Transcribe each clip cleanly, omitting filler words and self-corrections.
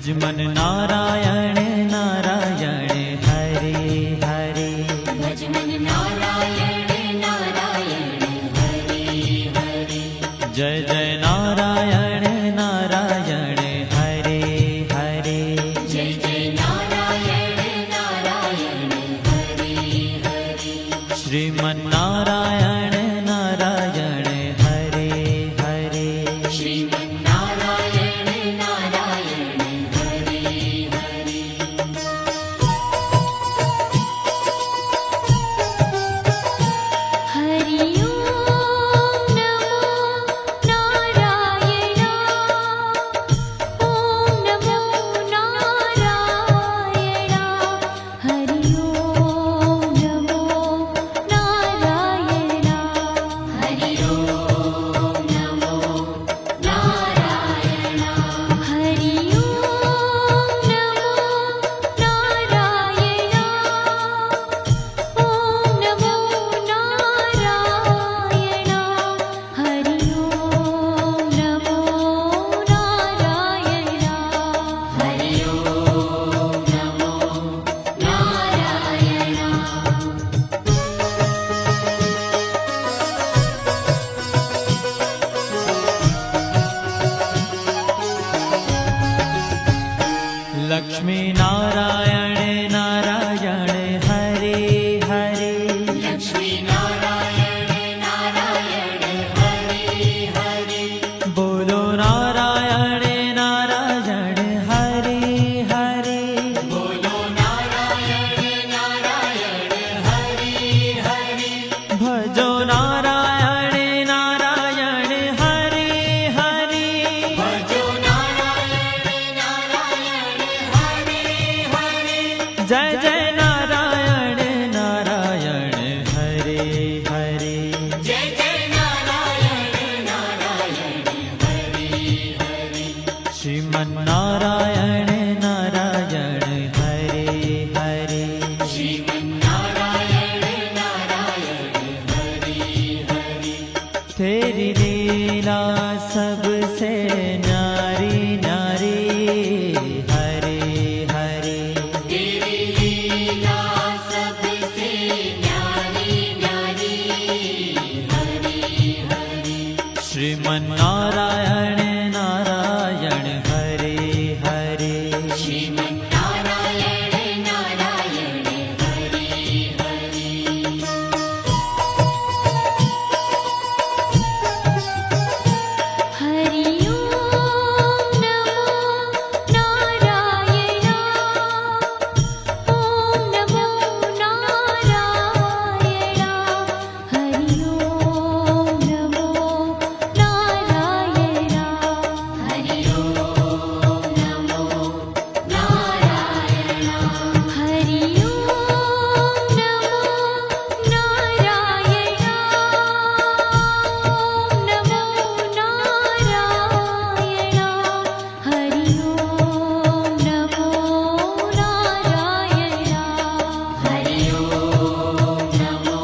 भजमन नारायण नारायण हरे हरे। भजमन नारायण नारायण हरे हरे। जय जय नारायण नारायण हरे हरे। जय जय नारायण नारायण हरे हरे। श्रीमन नारायण नारायण हरे हरे। श्रीमन नारायण नारायण हरे हरे। हरि ओम नमो नारायण। ओम नमो नारायण। हरि ओम नमो नारायण। हरि ओम नमो नारायण। हरि ओम नमो नारायण। ओम नमो नारायण। हरि ओम नमो नारायण। हरि ओम नमो नारायण। लक्ष्मी नारायण नारायण हरे हरे। लक्ष्मी नारायण नारायण हरे हरे। बोलो नारायण नारायण हरे हरे। बोलो नारायण नारायण हरे हरे। भजो नारायण नारायण हरे हरे। भजो नारायण नारायण हरे हरे। जय जय नारायण नारायण हरे हरे। जय जय नारायण नारायण हरे हरे। श्रीमन नारायण नारायण हरे हरे। श्रीमन नारायण नारायण हरे हरे। तेरी लीला सबसे न्यारी न्यारी हरे हरे। तेरी लीला सबसे न्यारी न्यारी हरे हरे। श्रीमन नारायण नारायण हरे हरे। श्रीमन नारायण नारायण हरे हरे। हरि ओम नमो नारायण। ओम नमो नारायण। हरि ओम नमो नारायण। हरि ओम नमो नारायण। हरि ओम नमो नारायण। ओम नमो नारायण। हरि ओम नमो नारायण। हरि ओम नमो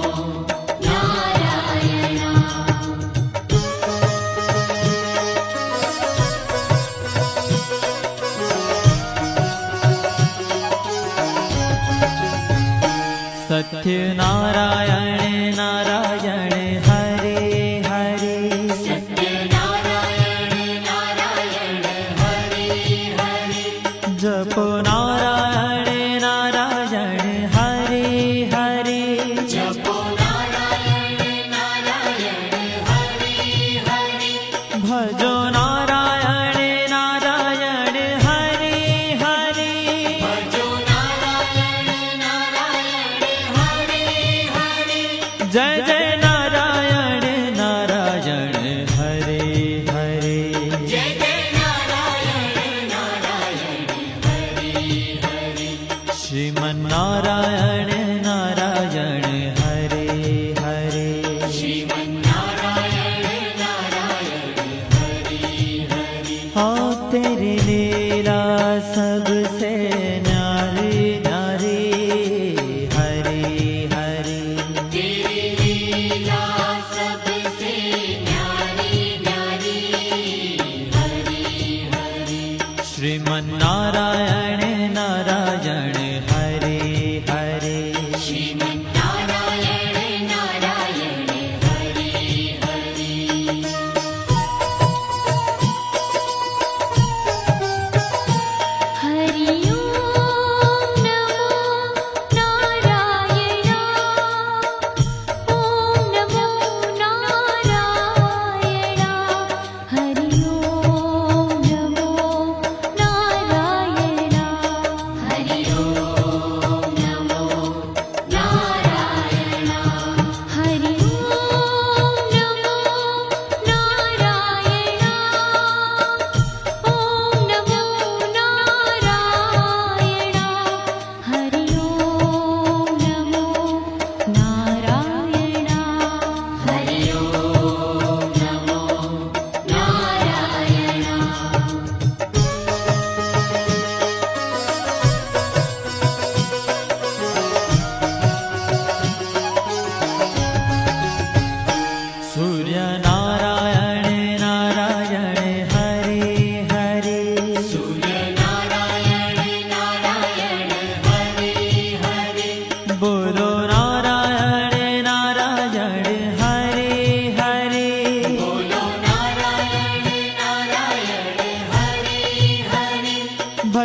नारायण। सत्य नारायण नारायण हरे हरे। सत्य नारायण नारायण हरे हरे। जपो नारायण नारायण हरे हरे। जपो नारायण नारायण हरे हरे। भजो नारायण नारायण हरे हरे। भजो नारायण नारायण हरे हरे। जय जय नारायण नारायण हरे हरे। जय जय नारायण नारायण हरे हरे। श्रीमन नारायण नारायण हरे हरे। श्रीमन नारायण नारायण हरे हरे। हाँ तेरी लीला सबसे न्यारी न्यारी हरे हरे। तेरी लीला सबसे न्यारी न्यारी हरे हरे। श्रीमन नारायण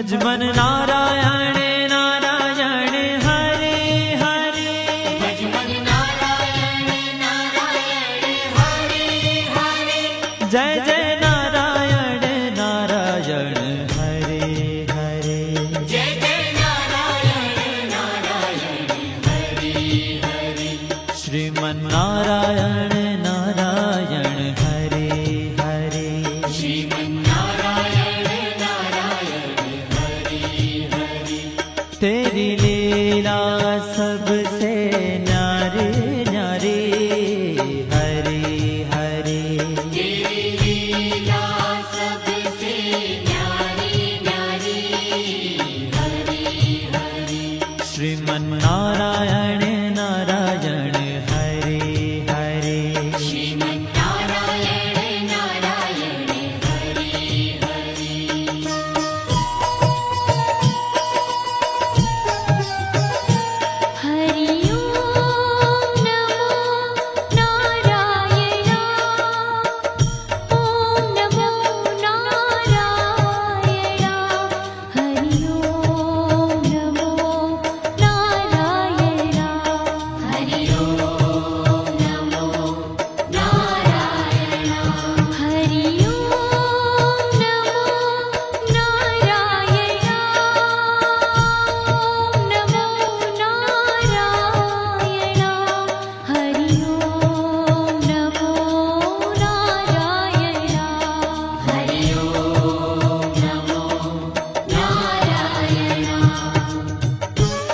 भजमन नारायण नारायण हरे हरे भजमन नारायण नारायण हरे हरे जय जय नारायण नारायण हरे हरे जय जय नारायण नारायण हरे हरे श्रीमन नारायण नारायण हरे हरे श्रीमन्नारायण नारायण हरे हरे तेरी लीला सबसे न्यारी न्यारी हरे हरे तेरी लीला सबसे न्यारी न्यारी हरे हरे श्रीमन नारायण नारायण हरे हरे श्रीमन्नारायण नारायण हरे हरे हरि ओम नमो नारायण ओम नमो नारायण हरि ओम नमो नारायण हरि ओम नमो नारायण हरि ओम नमो नारायण ओम नमो नारायण हरि ओम नमो नारायण हरि ओम नमो नारायण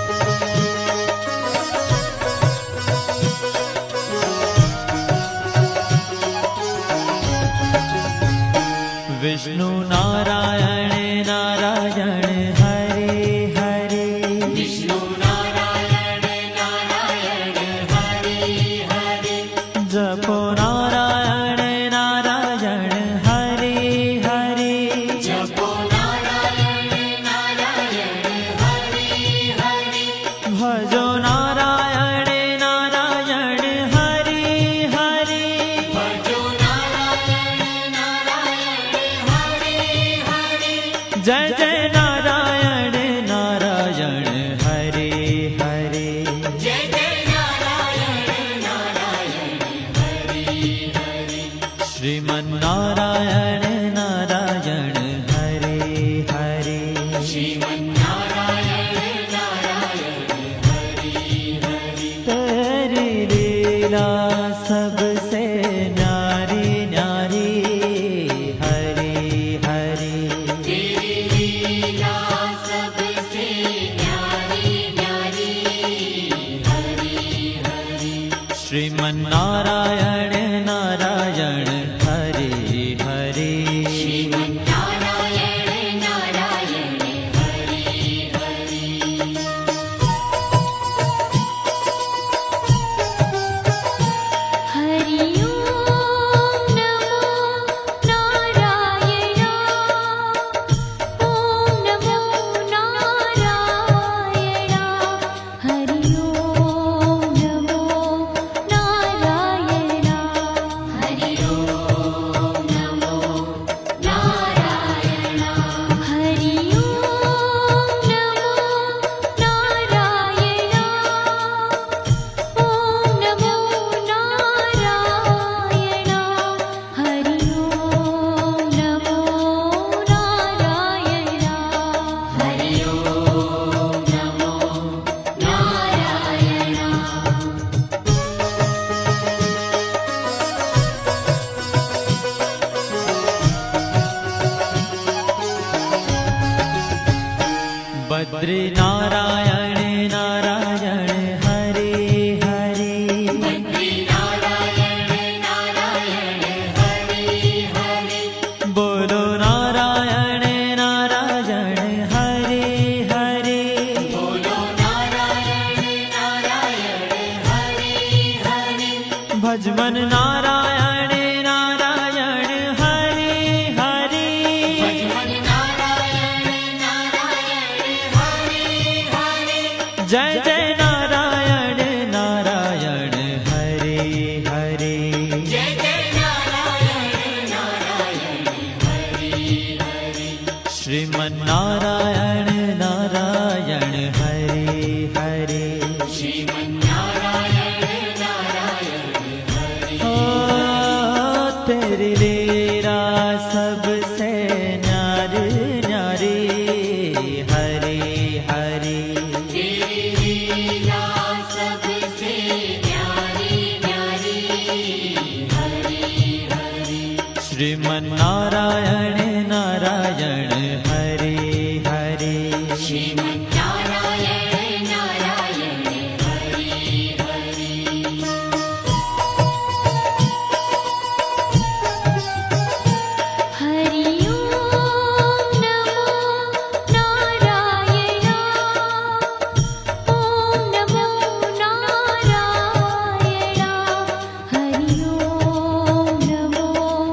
विष्णु नारायण नारायण हरे हरे विष्णु नारायण नारायण हरे हरे जपो नारायण नारायण हरे हरे जपो नारायण नारायण हरे हरे भजो नारायण नारायण हरे हरे भजो नारायण नारायण हरे हरे जय जय नारायण नारायण हरे हरे जय जय नारायण नारायण हरे हरे श्रीमन नारायण नारायण हरे हरे श्रीमन्नारायण नारायण हरे हरे तेरी लीला सबसे न्यारी न्यारी हरे हरे तेरी लीला सबसे न्यारी न्यारी हरे हरे श्रीमन नारायण नारायण हरे हरे श्रीमन्नारायण नारायण हरे हरे हरि ओम नमो नारायण ओम नमो नारायण हरि ओम नमो नारायण हरि ओम नमो नारायण हरि ओम नमो नारायण ओम नमो नारायण हरि ओम नमो नारायण हरि ओम नमो नारायण बद्री नारायण नारायण हरे हरे बद्री नारायण नारायण हरे हरे बोलो नारायण नारायण हरे हरे बोलो नारायण नारायण हरे हरे भजमन नारायण नारायण हरे हरे भजमन नारायण नारायण हरे हरे जय जय नारायण नारायण हरे हरे जय जय नारायण नारायण हरे हरे श्रीमन नारायण सबसे न्यारी न्यारी हरे हरे तेरी लीला सबसे न्यारी न्यारी हरे हरे श्रीमन्नारायण नारायण हरे हरे श्रीमन्नारायण नारायण हरे हरे हरि ओम नमो नारायण ओम नमो नारायण हरि ओम नमो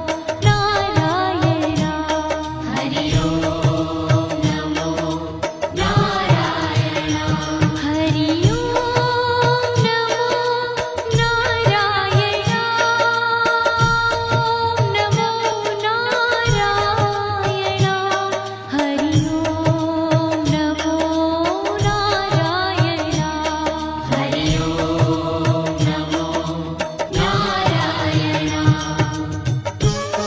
नारायण हरि ओम नमो नारायण हरि ओम नमो नारायण ओम नमो नारायण हरि ओम नमो नारायण हरि ओम नमो नारायण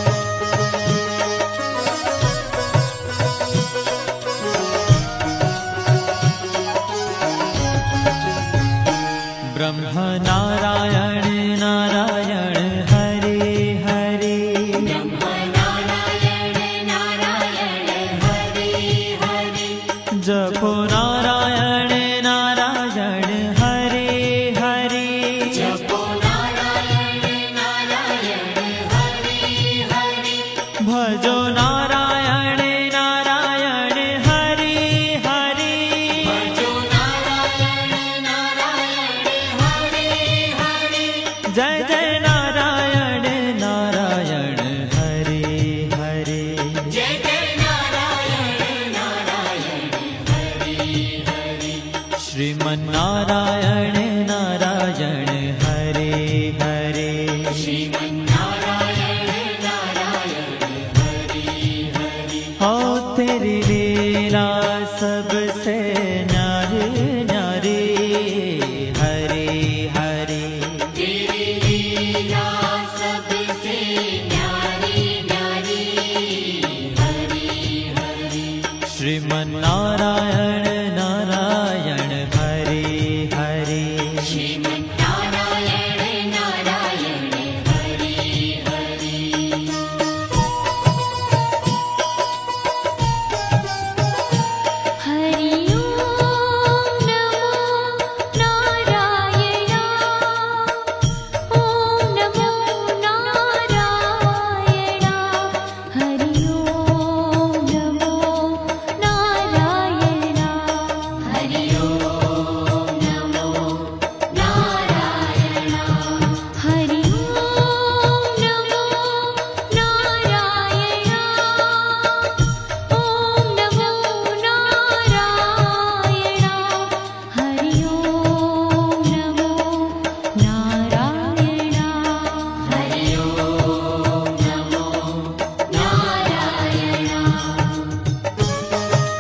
ब्रह्म नारायण नारायण हरे हरे ब्रह्म नारायण नारायण हरे हरे जपो नारायण नारायण हरे हरे जपो नारायण नारायण हरे हरे भजो नारायण नारायण हरे हरे भजो नारायण नारायण हरे हरे जय जय नारायण नारायण हरे हरे जय जय नारायण नारायण हरे हरे श्रीमन्नारायण नारायण हरे हरे श्रीमन्नारायण नारायण हरे हरे हो तेरी लीला सबसे न्यारी न्यारी हरे हरे तेरी लीला सबसे न्यारी न्यारी हरे हरे श्रीमन्नारायण नारायण हरे हरे श्रीमन्नारायण नारायण हरे हरे हरि ओम नमो नारायण ओम नमो नारायण हरि ओम नमो नारायण हरि ओम नमो नारायण हरि ओम नमो नारायण ओम नमो नारायण हरि ओम नमो नारायण हरि ओम नमो नारायण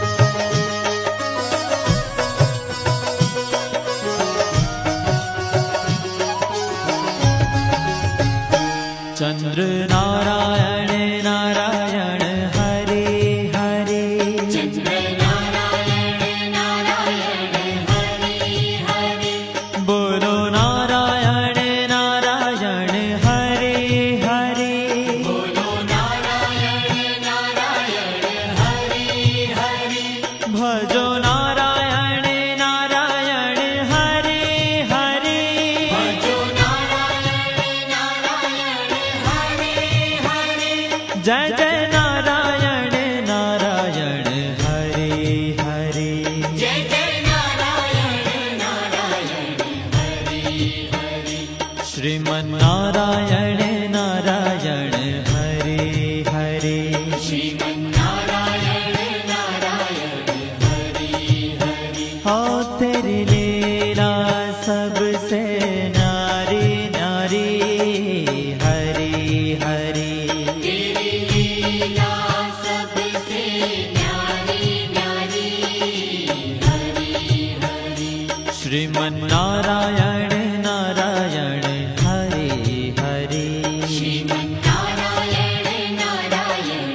चंद्र नारायण नारायण हरे हरे चंद्र नारायण नारायण हरे हरे बोलो नारायण नारायण हरे हरे बोलो नारायण नारायण हरे हरे भजो नारायण नारायण हरे हरे भजो नारायण नारायण हरे हरे जय जय नारायण नारायण हरे हरे जय जय नारायण नारायण हरे हरे श्रीमन्नारायण नारायण हरे हरे श्रीमन्नारायण नारायण हरे हरे हो तेरी लीला सबसे न्यारी न्यारी हरे हरे तेरी लीला सबसे न्यारी न्यारी हरे हरे श्रीमन्नारायण नारायण हरे हरे श्रीमन्नारायण नारायण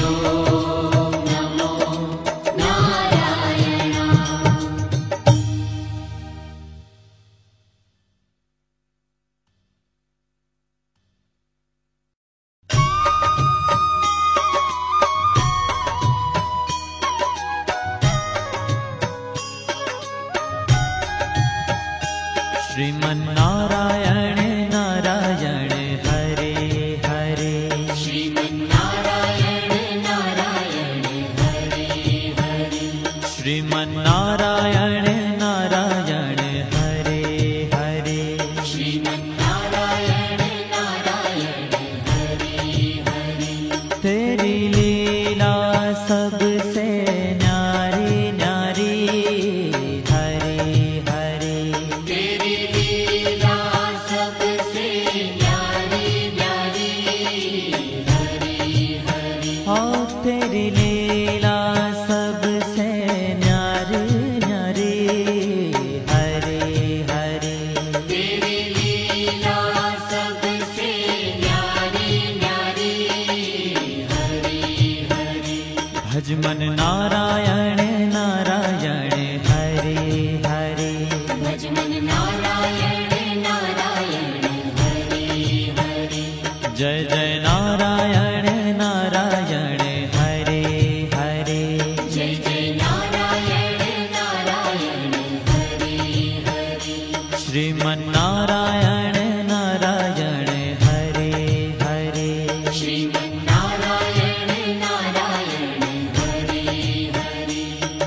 ओम नमो नारायण। श्रीमन्नारायण नारायण हरे हरे। श्रीमन्नारायण नारायण हरे हरे। श्रीमन्नारायण नारायण हरे हरे। श्रीमन्नारायण नारायण हरे हरे। तेरी लीला सबसे न्यारी न्यारी हरे हरे। तेरी लीला सबसे न्यारी न्यारी हरे हरे। हाँ तेरी लीला सबसे न्यारी न्यारी हरे हरे। तेरी लीला सबसे न्यारी न्यारी हरे हरे। भजमन नारायण नारायण हरे हरे। भजमन नारायण नारायण हरे हरे। जय जय नारायण नारायण हरे हरे। जय जय नारायण नारायण हरे हरे। श्रीमन्नारायण नारायण हरे हरे। श्रीमन्नारायण नारायण हरे हरे।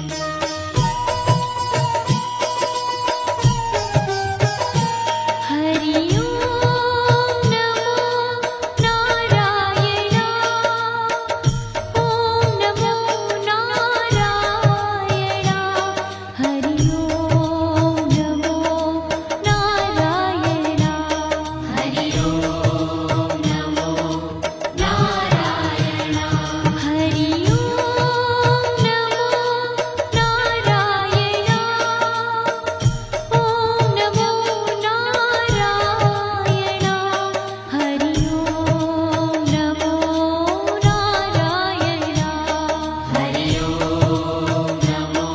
हरि ओम नमो नारायण। ओम नमो नारायण। हरि ओम नमो नारायण। हरि ओम नमो नारायण। हरि ओम नमो नारायण। ओम नमो नारायण। हरि ओम नमो नारायण। हरि ओम नमो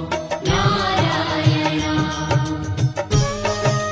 नारायण।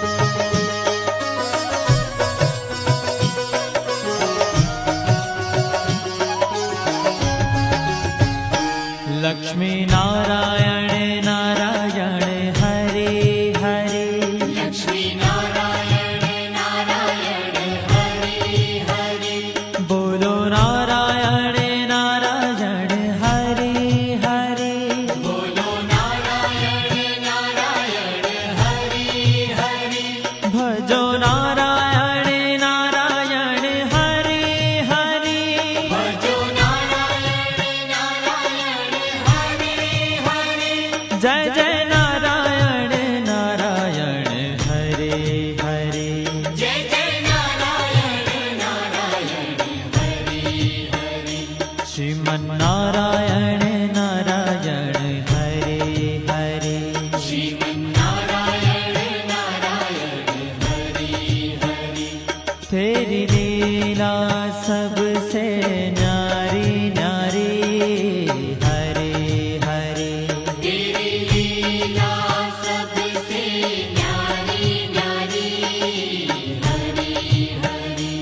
लक्ष्मी नारायण नारायण हरे हरे। लक्ष्मी नारायण नारायण हरे हरे। बोलो नारायण नारायण हरे हरे। बोलो नारायण नारायण हरे हरे। भजो नारायण नारायण हरे हरे। भजो नारायण नारायण हरे हरे। जय जय नारायण नारायण हरे हरे। जय जय नारायण नारायण हरे हरे। श्रीमन्नारायण नारायण हरे हरे। श्रीमन्नारायण नारायण हरे हरे। तेरी लीला सबसे न्यारी न्यारी हरे हरे। तेरी लीला सबसे न्यारी न्यारी हरे हरे।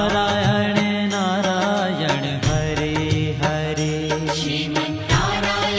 श्रीमन्नारायण नारायण हरे हरे। श्रीमन्नारायण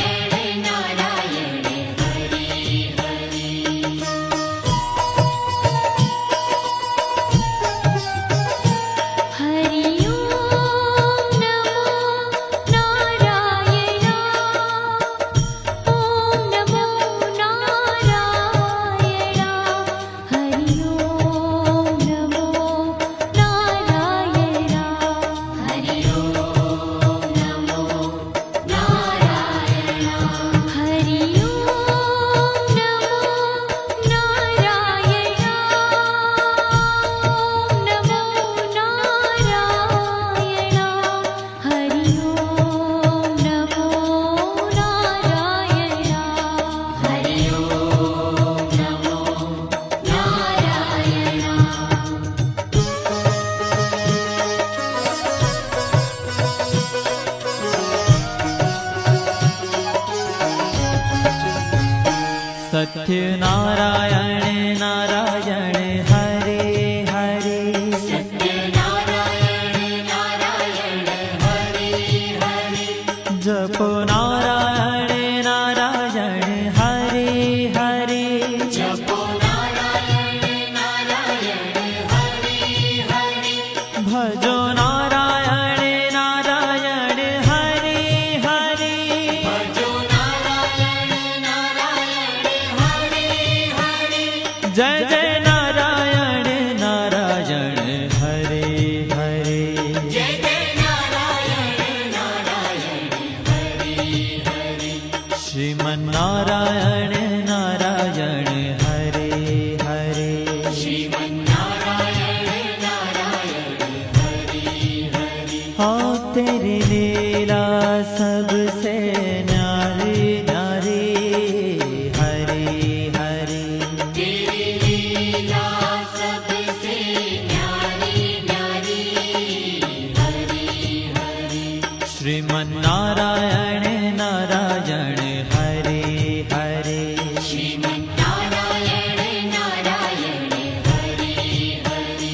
सत्यनारायण नारायण हरे हरे सत्यनारायण नारायण हरे हरे जपो नारायण नारायण हरे हरे जपो नारायण नारायण हरे हरे भजो नारायण नारायण हरे हरे भजो नारायण नारायण हरे हरे जय जय नारायण नारायण हरे हरे जय जय नारायण नारायण हरे हरे श्रीमन्नारायण नारायण हरे हरे श्रीमन्नारायण नारायण हरे हरे हाँ तेरी लीला सबसे न्यारी न्यारी हरे हरे तेरी लीला सबसे न्यारी न्यारी हरे हरे श्रीमन्नारायण नारायण हरे हरे श्रीमन्नारायण नारायण हरे हरे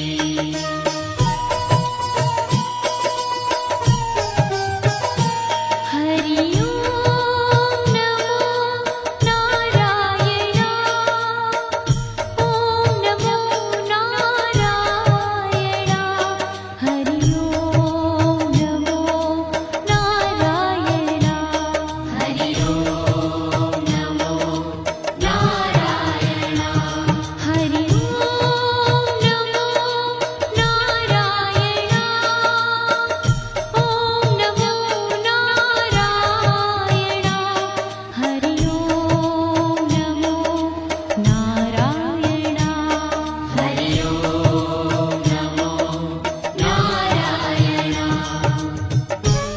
हरि ओम नमो नारायण ओम नमो नारायण हरि ओम नमो नारायण हरि ओम नमो नारायण हरि ओम नमो नारायण ओम नमो नारायण हरि ओम नमो नारायण हरि ओम नमो नारायण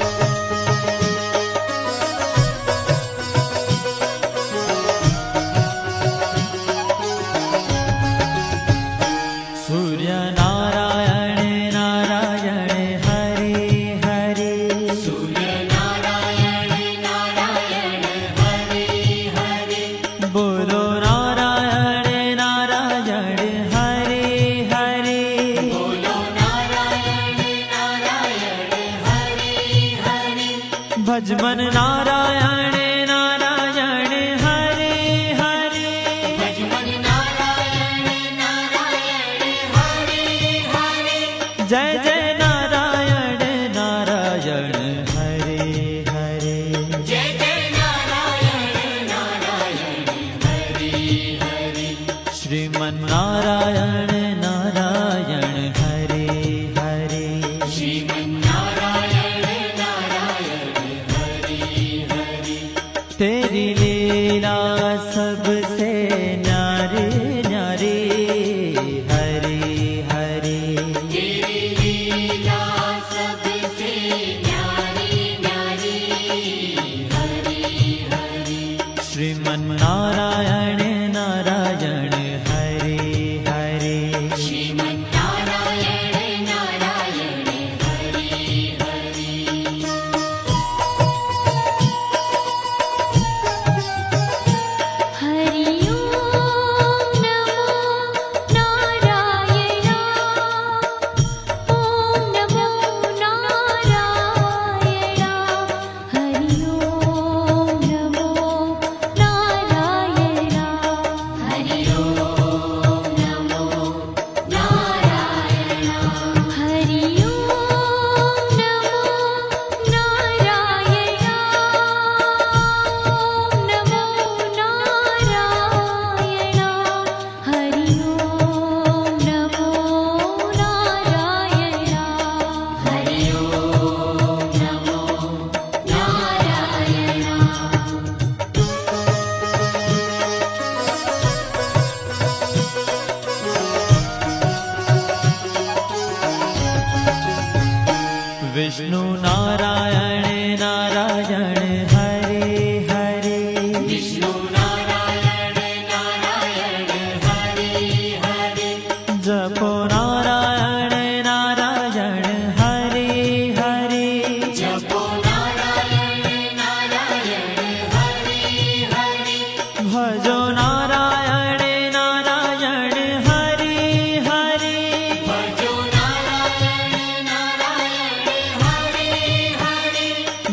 सूर्य नारायण नारायण हरे हरे सूर्य नारायण नारायण हरे हरे बोलो नारायण नारायण हरे हरे बोलो नारायण नारायण हरे हरे भजमन नारायण नारायण हरे हरे भजमन नारायण नारायण हरे हरे जय जय नारायण नारायण हरे हरे जय जय नारायण नारायण हरे हरे श्रीमन्नारायण नारायण हरे हरे श्रीमन्नारायण नारायण हरे हरे तेरी लीला सबसे न्यारी न्यारी हरे हरे तेरी लीला सबसे न्यारी न्यारी हरे हरे श्रीमन्नारायण नारायण हरे हरे श्रीमन्नारायण नारायण हरे हरे हरि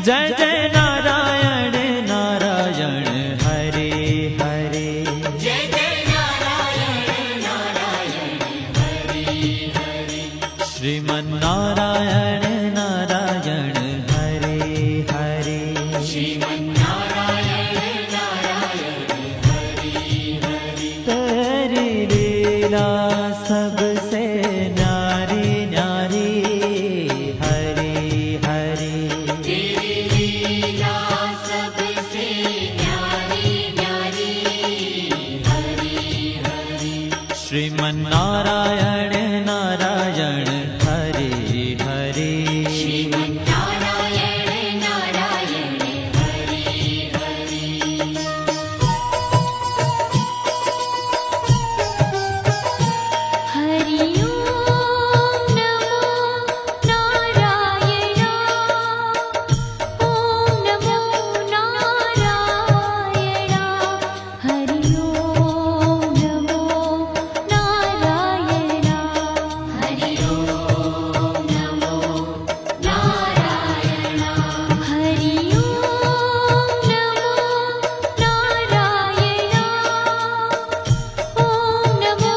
जय जय नारायण नारायण हरे हरे। जय जय नारायण नारायण हरे हरे। श्रीमन्नारायण नारायण हरे हरे। श्रीमन्नारायण नारायण हरे हरे। तेरी लीला सबसे न्यारी न्यारी हरे हरे। तेरी लीला सबसे न्यारी न्यारी हरे हरे। श्रीमन्नारायण नारायण हरे हरे। श्रीमन्नारायण नारायण हरे हरे। हरि ओम नमो नारायण। ओम नमो नारायण। हरि ओम नमो नारायण। हरि ओम नमो नारायण। हरि ओम नमो नारायण। ओम नमो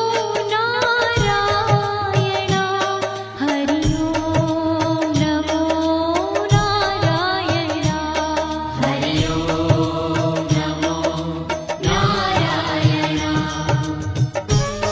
नारायण। हरि ओम नमो नारायण। हरि ओम नमो नारायण।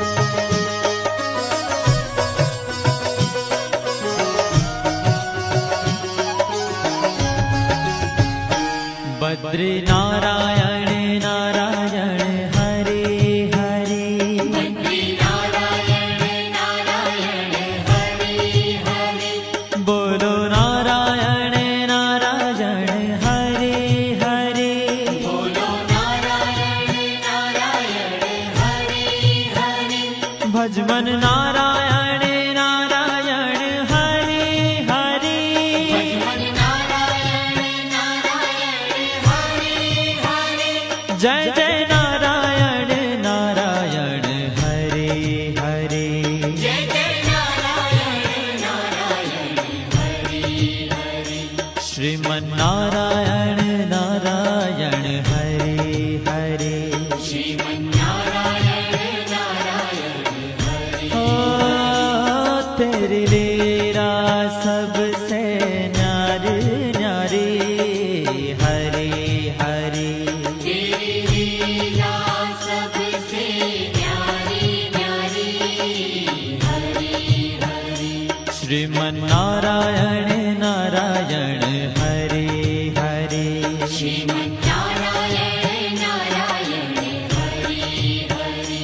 बद्री नारायण नारायण हरे हरे। बद्री नारायण नारायण हरे हरे। बोलो नारायण नारायण हरे हरे। बोलो नारायण नारायण हरे हरे। भजमन नारायण नारायण हरे हरे। भजमन नारायण नारायण हरे हरे। जय जय नारायण नारायण हरे हरे। जय जय नारायण नारायण हरे हरे। श्रीमन्नारायण नारायण हरे हरे। श्रीमन्नारायण नारायण हरे। ओ तेरी लीला सबसे न्यारी न्यारी हरे हरे। तेरी लीला सबसे न्यारी न्यारी हरे हरे। श्रीमन्नारायण नारायण हरे हरे। श्रीमन्नारायण नारायण हरे हरे।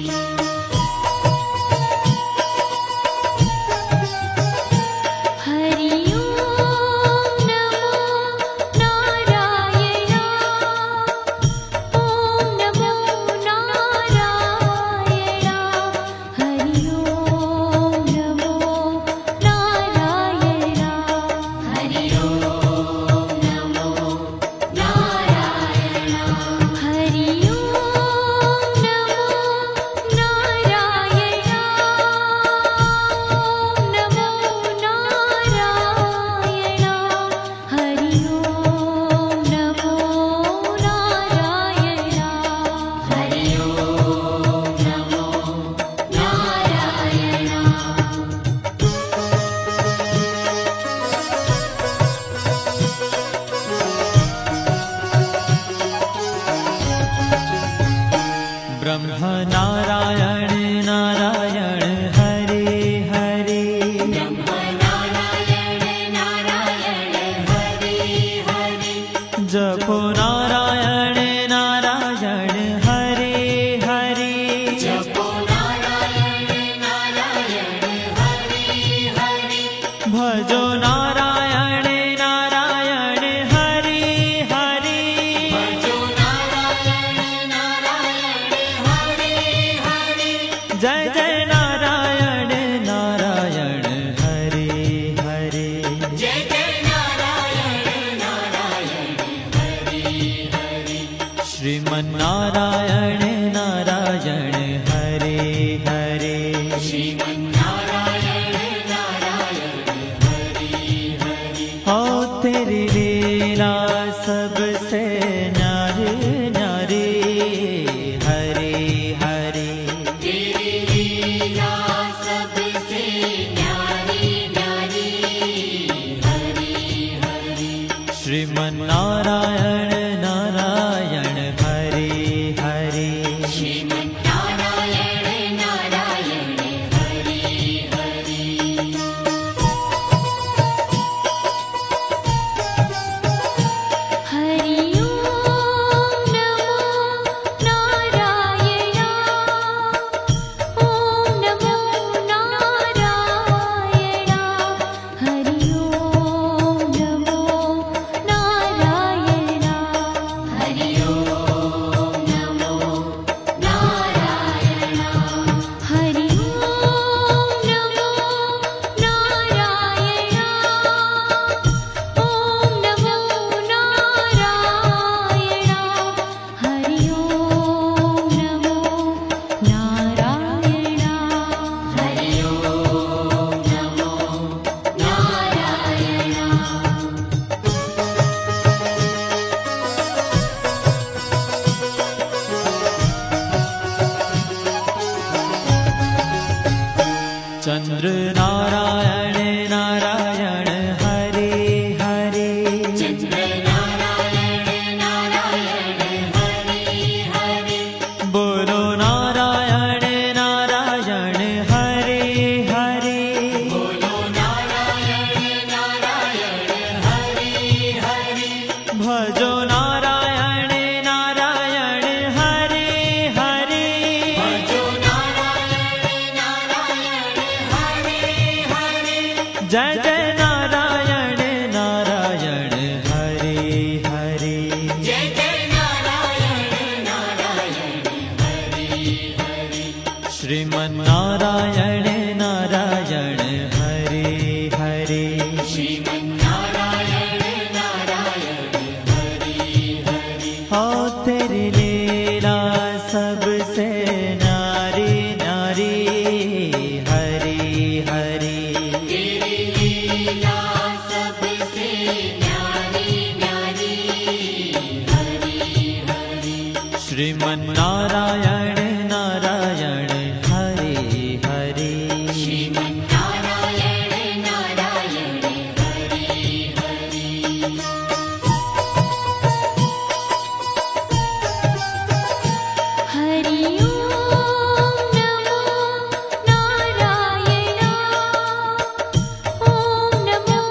हरि ओम नमो नारायण। ओम नमो नारायण। हरि ओम नमो नारायण। हरि ओम नमो नारायण। हरि ओम नमो नारायण। ओम नमो नारायण। हरि ओम नमो नारायण। हरि ओम नमो नारायण। ब्रह्म नारायण नारायण हरे हरे। ब्रह्म नारायण नारायण हरे हरे। जपो नारायण नारायण हरे हरे। जपो नारायण नारायण हरे हरे। भजो नारायण नारायण हरे हरे। भजो नारायण नारायण हरे हरे। जय जय नारायण नारायण हरे हरे। जय जय नारायण नारायण हरे सबसे न्यारी न्यारी हरि हरि। तेरी लीला सबसे न्यारी न्यारी हरि हरि। श्रीमन्नारायण नारायण हरि हरि। श्रीमन्नारायण नारायण हरि हरि। हरि ओम नमो नारायणा। ओम नमो नारायणा। हरि ओम नमो नारायणा। हरि ओम नमो नारायणा। हरि ओम नमो नारायणा। ओम नमो नारायणा। हरि ओम नमो नारायणा। हरि ओम नमो नारायणा। चंद्र नारायण नारायण हरि हरि। चंद्र नारायण नारायण हरि हरि। बोलो नारायण नारायण हरि हरि। बोलो नारायण नारायण हरि हरि। भजो नारायण नारायण हरि हरि। भजो नारायण नारायण हरि हरि। जय जय नारायण नारायण हरि हरि। जय जय नारायण नारायण हरि हरि। श्रीमन्नारायण नारायण हरि हरि। श्रीमन्नारायण नारायण हरि हरि। हो तेरी लीला सबसे न्यारी न्यारी हरि हरि। तेरी लीला सबसे न्यारी न्यारी हरि हरि। श्रीमन्नारायण नारायण हरि हरि। श्रीमन्नारायण नारायण हरि हरि। हरि ओम नमो नारायणा। ओम नमो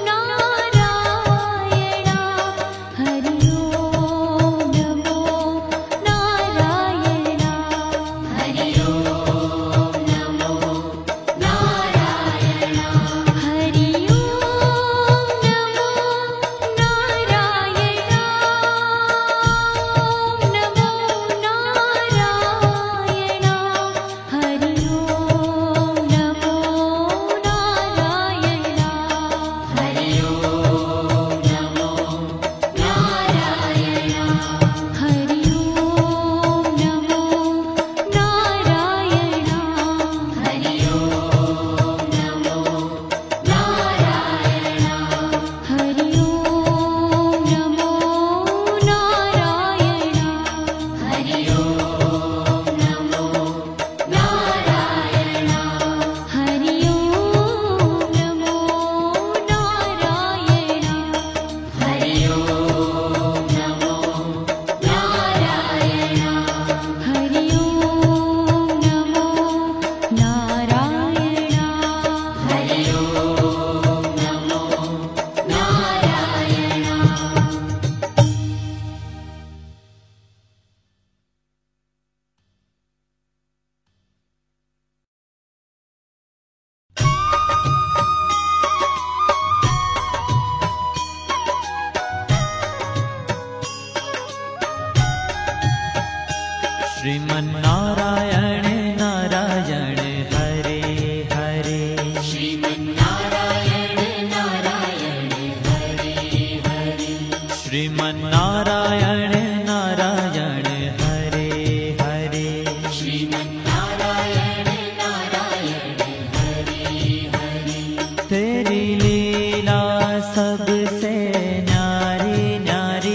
नारायणा। हरि ओम नमो नारायणा। हरि ओम नमो नारायणा। हरि ओम नमो नारायणा। ओम नमो नारायणा। हरि ओम नमो नारायणा। हरि ओम नमो नारायणा। हरि ओम नमो नारायणा। हरि ओम नमो नारायणा। हरि ओम नमो नारायणा। हरि ओम नमो नारायणा। हरि ओम नमो नारायणा। हरि ओम नमो नारायणा। हरि ओम नमो नारायणा। हरि ओम नमो नारायणा। श्रीमन्नारायण नारायण हरि हरि। श्रीमन्नारायण नारायण हरि हरि। श्रीमन्नारायण नारायण हरि हरि। श्रीमन्नारायण नारायण हरि हरि। तेरी लीला सबसे न्यारी न्यारी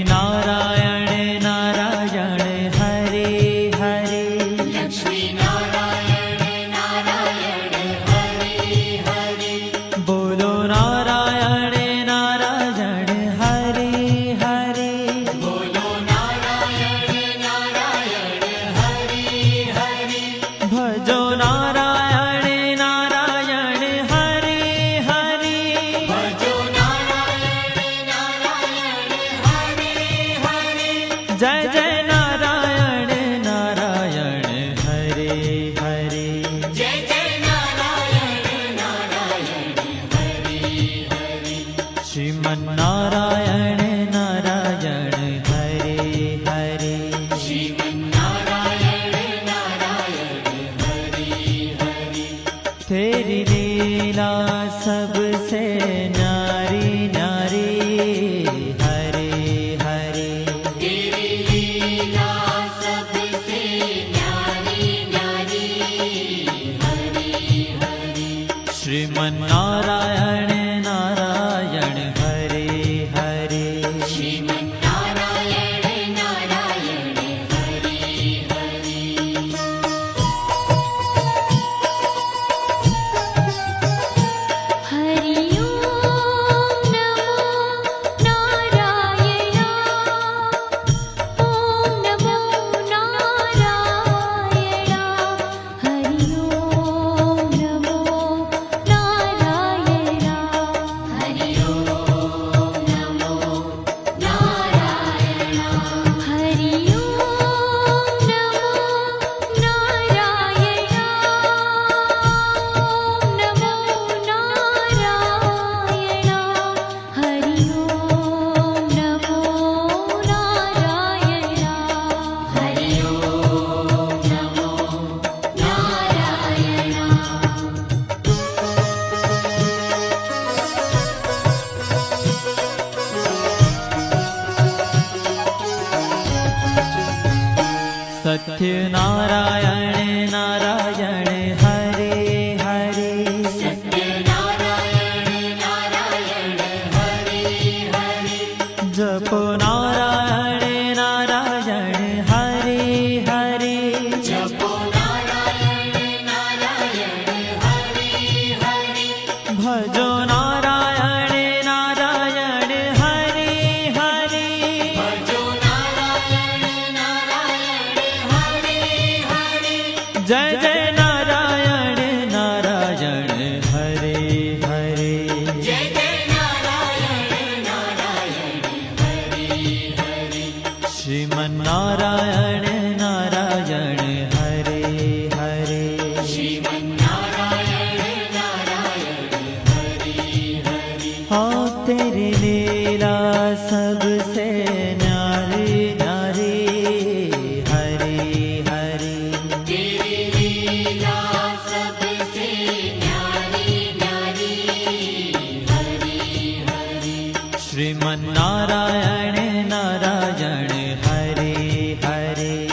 नारायण नारायण हरे हरे लक्ष्मी नारायण नारायण हरे हरे बोलो नारायण नारायण हरे हरे बोलो नारायण नारायण हरे हरे भजो नारायण नारायण हरे हरे भजो नारायण नारायण हरे हरे जय जय नारायण नारायण हरे हरे जय जय नारायण नारायण हरे हरे श्रीमन्नारायण नारायण हरे हरे श्रीमन्नारायण नारायण हरे हरे तेरी लीला सबसे न्यारी न्यारी हरे हरे तेरी लीला सबसे न्यारी न्यारी हरे हरे श्रीमन्नारायण नारायण हरे हरे श्रीमन्नारायण नारायण हरे हरे हरि ओम नमो नारायण ओम नमो नारायण हरि ओम नमो नारायण हरि ओम नमो नारायण हरि ओम नमो नारायण ओम नमो नारायण हरि ओम नमो नारायण हरि ओम नमो नारायण सत्य नारायण नारायण हरे हरे सत्य नारायण नारायण हरे हरे जपो नारायण नारायण हरे हरे जपो नारायण नारायण हरे हरे भजो नारायण नारायण हरे हरे भजो नारायण नारायण हरे हरे जय जय नारायण नारायण हरे हरे जय जय नारायण नारायण हरे हरे श्रीमन्नारायण नारायण हरे हरे श्रीमन्नारायण नारायण हरे हरे हाँ तेरी लीला सबसे न्यारी न्यारी हरे हरे तेरी लीला सबसे न्यारी न्यारी हरे हरे श्रीमन्नारायण नारायण हरे हरे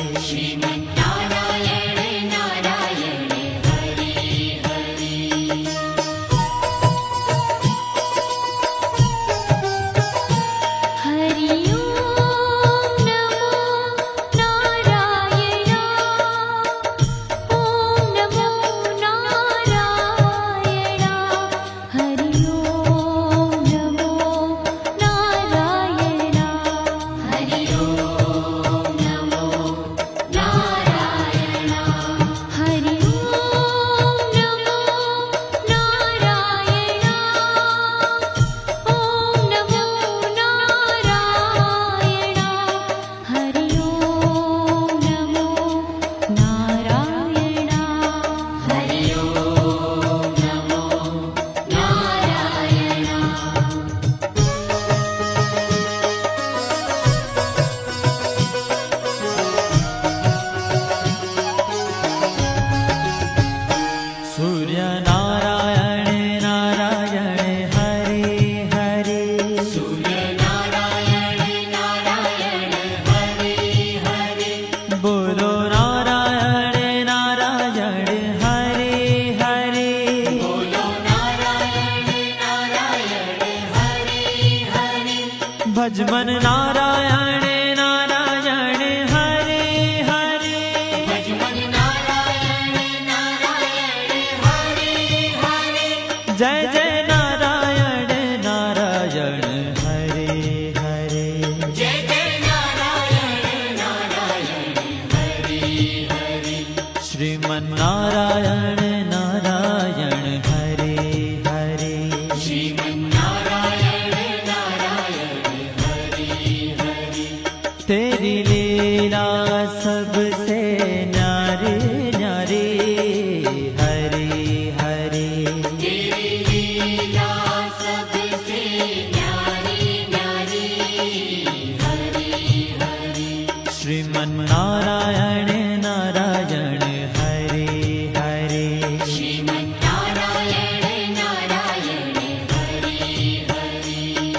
तेरी लीला सबसे न्यारी न्यारी हरि हरि तेरी लीला सबसे न्यारी न्यारी हरि हरि श्रीमन्नारायण नारायण हरि हरि श्रीमन्नारायण नारायण हरि हरि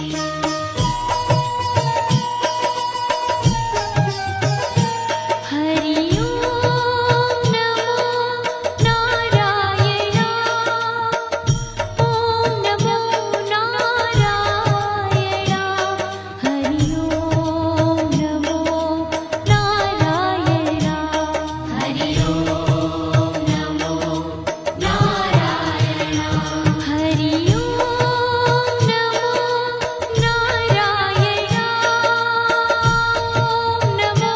हरि ओम नमो नारायण ओम नमो नारायण हरि ओम नमो नारायण हरि ओम नमो नारायण हरि ओम नमो नारायण ओम नमो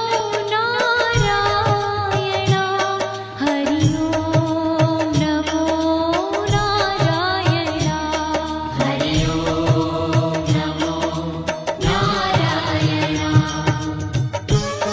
नारायण हरि ओम नमो नारायण हरि ओम नमो नारायण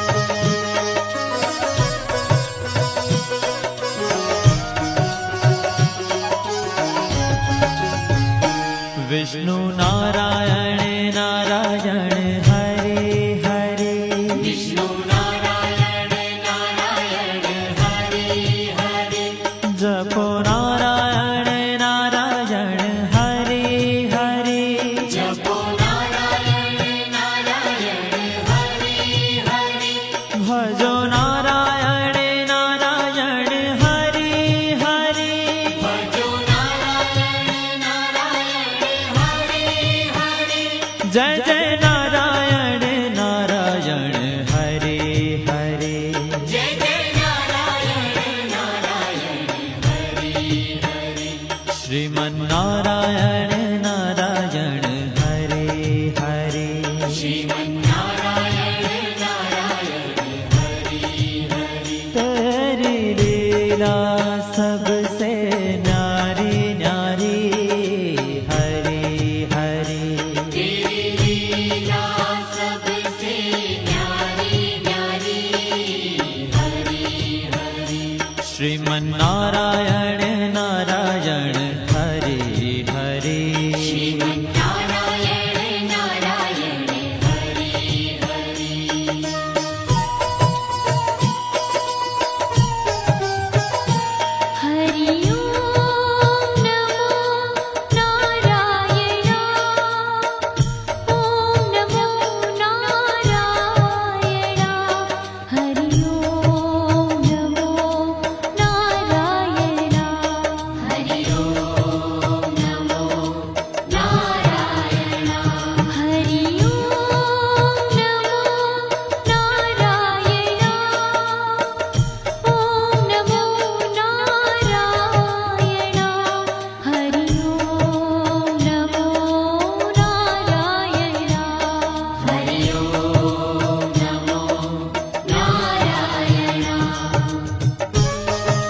विष्णु नारायण नारायण हरि हरि विष्णु नारायण नारायण हरि हरि जपो नारायण नारायण हरि हरि जपो नारायण नारायण हरि हरि भजो नारायण नारायण हरि हरि भजो नारायण नारायण हरि हरि जय जय नारायण नारायण हरि हरि जय जय नारायण नारायण हरि हरि श्रीमन्नारायण नारायण हरि हरि श्रीमन्नारायण नारायण हरि हरि तेरी लीला सबसे न्यारी न्यारी हरि हरि तेरी लीला सबसे न्यारी न्यारी हरि हरि श्रीमन्नारायण नारायण हरि हरि श्रीमन्नारायण नारायण हरि हरि हरि ओम नमो नारायण ओम नमो नारायण हरि ओम नमो नारायण हरि ओम नमो नारायण हरि ओम नमो नारायण ओम नमो नारायण हरि ओम नमो नारायण हरि ओम नमो नारायण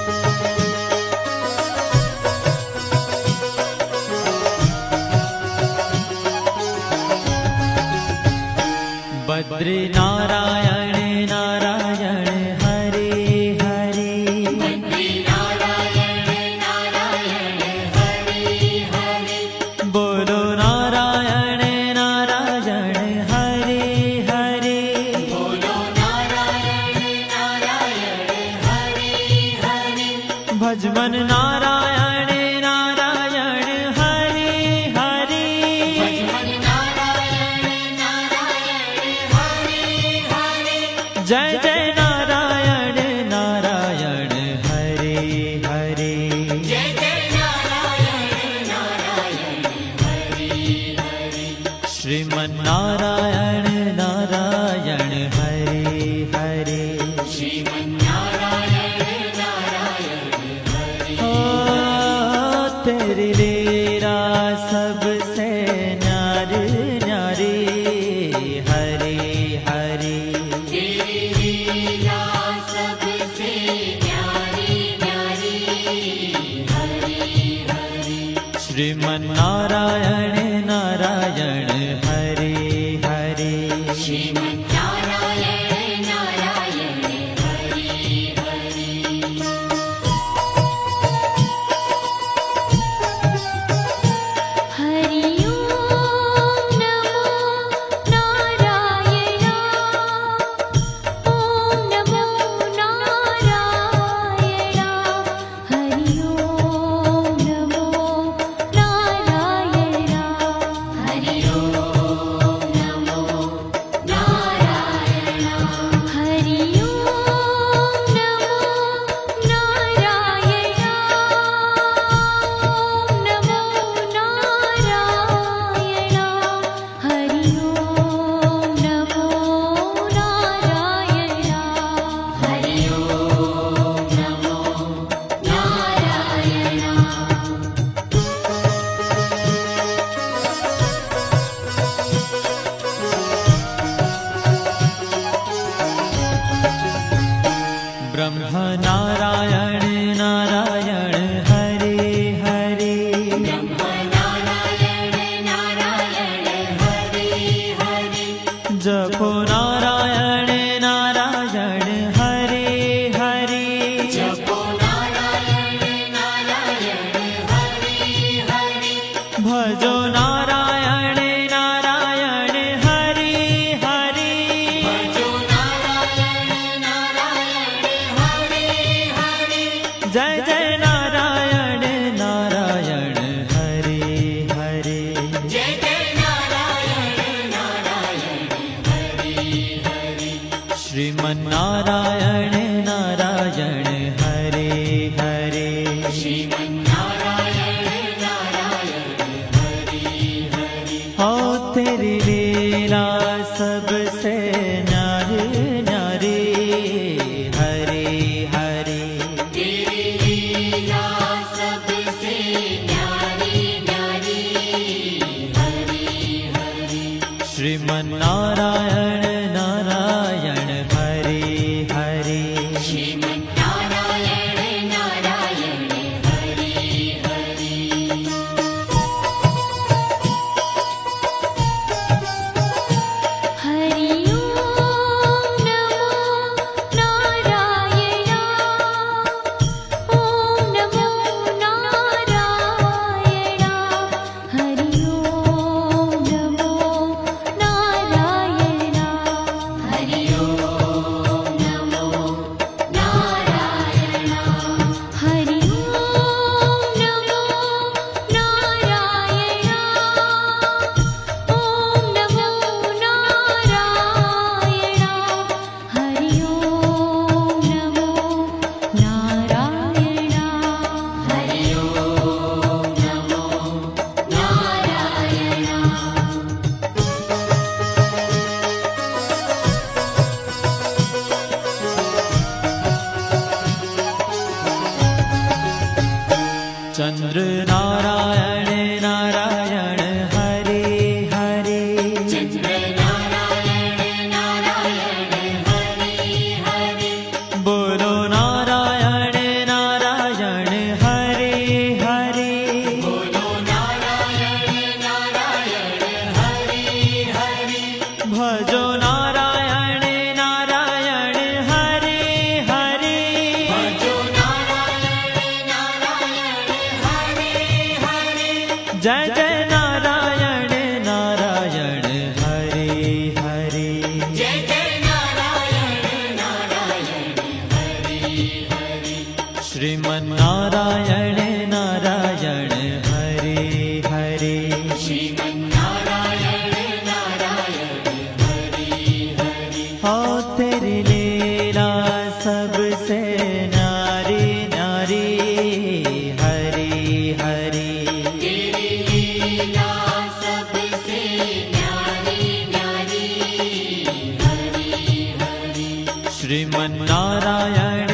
बद्री नारायण नारायण हरि हरि बद्री नारायण नारायण हरि हरि बोलो नारायण नारायण हरि हरि बोलो नारायण नारायण हरि हरि भजमन नारायण नारायण हरि हरि भजमन नारायण नारायण हरि हरि जय जय नारायण नारायण हरि हरि जय जय नारायण नारायण हरि हरि श्रीमन्नारायण नारायण हरि हरि श्रीमन्नारायण नारायण हरि ओ तेरी लीला सबसे न्यारी न्यारी हरि हरि तेरी लीला जपो नारायण नारायण हरे हरे जपो नारायण नारायण हरि हरि भजो नारायण नारायण हरे हरे भजो नारायण नारायण हरि हरि जय जय नारायण नारायण हरे हरे जय जय नारायण नारायण हरि हरि श्रीमन्नारायण नारायण हरे हरे श्रीमन्नारायण नारायण हरि हरि हो तेरी लीला सबसे न्यारी न्यारी हरे हरे तेरी लीला सबसे न्यारी न्यारी हरि हरि श्रीमन्नारायण नारायण हरे हरे श्रीमन्नारायण नारायण हरि हरि हरि ओम नमो नारायण ओम नमो नारायण हरि ओम नमो नारायण हरि ओम नमो नारायण हरि ओम नमो नारायण ओम नमो नारायण हरि ओम नमो नारायण हरि ओम नमो नारायण चंद्र नारायण नारायण हरे हरे चंद्र नारायण नारायण हरि हरि बोलो नारायण नारायण हरे हरे बोलो नारायण नारायण हरि हरि भजो नारायण नारायण हरे हरे भजो नारायण नारायण हरि हरि जय जय नारायण नारायण हरे हरे जय जय नारायण नारायण हरि हरि श्रीमन्नारायण नारायण हरे हरे श्रीमन्नारायण नारायण हरि हरि हो तेरी लीला सबसे न्यारी न्यारी हरे हरे तेरी लीला सबसे न्यारी न्यारी हरि हरि श्रीमन्नारायण